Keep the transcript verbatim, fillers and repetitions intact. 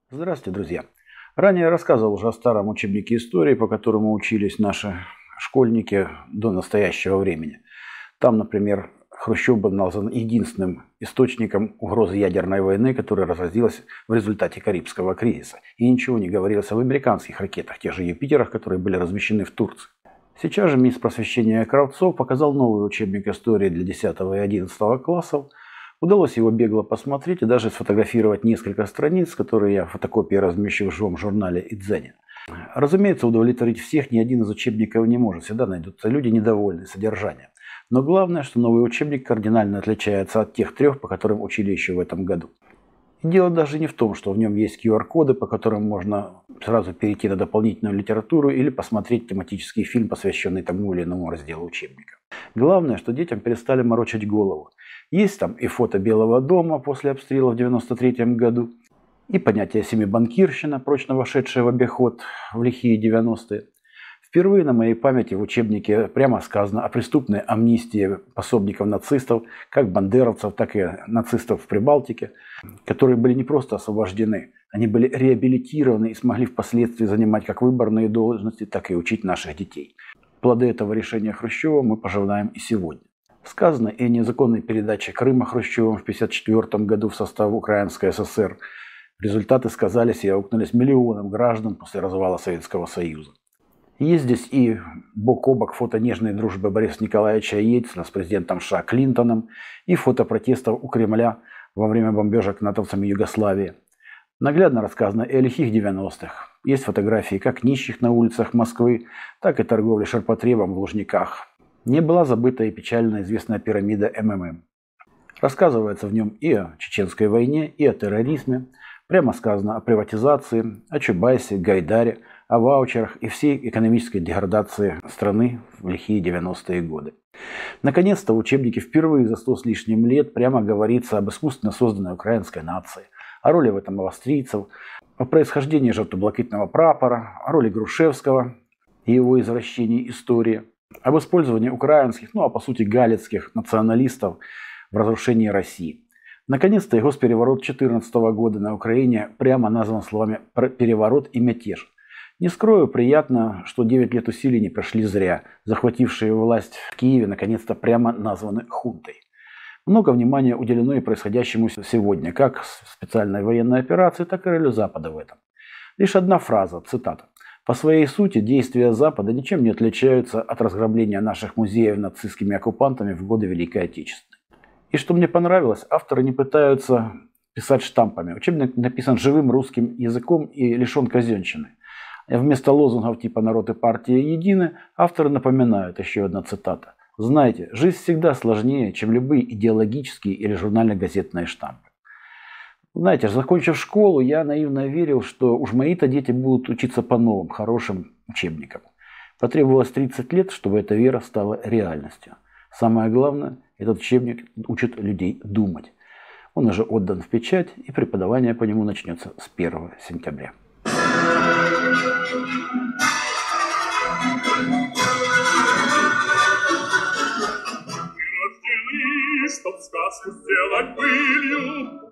Здравствуйте, друзья! Ранее я рассказывал уже о старом учебнике истории, по которому учились наши школьники до настоящего времени. Там, например, Хрущев был назван единственным источником угрозы ядерной войны, которая разразилась в результате Карибского кризиса. И ничего не говорилось об американских ракетах, тех же Юпитерах, которые были размещены в Турции. Сейчас же министр просвещения Кравцов показал новый учебник истории для десятого и одиннадцатого классов. Удалось его бегло посмотреть и даже сфотографировать несколько страниц, которые я в фотокопии размещу в живом журнале «Идзене». Разумеется, удовлетворить всех ни один из учебников не может. Всегда найдутся люди, недовольные содержанием. Но главное, что новый учебник кардинально отличается от тех трех, по которым учили еще в этом году. И дело даже не в том, что в нем есть ку ар коды, по которым можно сразу перейти на дополнительную литературу или посмотреть тематический фильм, посвященный тому или иному разделу учебника. Главное, что детям перестали морочить голову. Есть там и фото Белого дома после обстрела в девяносто третьем году, и понятие семибанкирщина, прочно вошедшее в обиход в лихие девяностые. Впервые на моей памяти в учебнике прямо сказано о преступной амнистии пособников нацистов, как бандеровцев, так и нацистов в Прибалтике, которые были не просто освобождены, они были реабилитированы и смогли впоследствии занимать как выборные должности, так и учить наших детей. Плоды этого решения Хрущева мы пожинаем и сегодня. Сказано и о незаконной передаче Крыма Хрущевым в тысяча девятьсот пятьдесят четвёртом году в состав Украинской эс эс эс эр. Результаты сказались и аукнулись миллионам граждан после развала Советского Союза. Есть здесь и бок о бок фото нежной дружбы Бориса Николаевича Ельцина с президентом США Клинтоном и фото протестов у Кремля во время бомбежек натовцами Югославии. Наглядно рассказано и о лихих девяностых. Есть фотографии как нищих на улицах Москвы, так и торговли ширпотребом в Лужниках. Не была забыта и печально известная пирамида эм эм эм. Рассказывается в нем и о чеченской войне, и о терроризме. Прямо сказано о приватизации, о Чубайсе, Гайдаре, о ваучерах и всей экономической деградации страны в лихие девяностые годы. Наконец-то в учебнике впервые за сто с лишним лет прямо говорится об искусственно созданной украинской нации, о роли в этом австрийцев, о происхождении желто-блакитного прапора, о роли Грушевского и его извращении истории, об использовании украинских, ну а по сути галицких националистов в разрушении России. Наконец-то и госпереворот две тысячи четырнадцатого года на Украине прямо назван словами «переворот» и «мятеж». Не скрою, приятно, что девять лет усилий не прошли зря. Захватившие власть в Киеве наконец-то прямо названы хунтой. Много внимания уделено и происходящему сегодня, как в специальной военной операции, так и ролью Запада в этом. Лишь одна фраза, цитата. «По своей сути действия Запада ничем не отличаются от разграбления наших музеев нацистскими оккупантами в годы Великой Отечественной». И что мне понравилось, авторы не пытаются писать штампами. Учебник написан живым русским языком и лишен казенщины. Вместо лозунгов типа «народ и партия едины» авторы напоминают, еще одна цитата. «Знаете, жизнь всегда сложнее, чем любые идеологические или журнально-газетные штампы». Знаете, закончив школу, я наивно верил, что уж мои-то дети будут учиться по новым, хорошим учебникам. Потребовалось тридцать лет, чтобы эта вера стала реальностью. Самое главное, этот учебник учит людей думать. Он уже отдан в печать, и преподавание по нему начнется с первого сентября. Чтоб сказку сделать былью,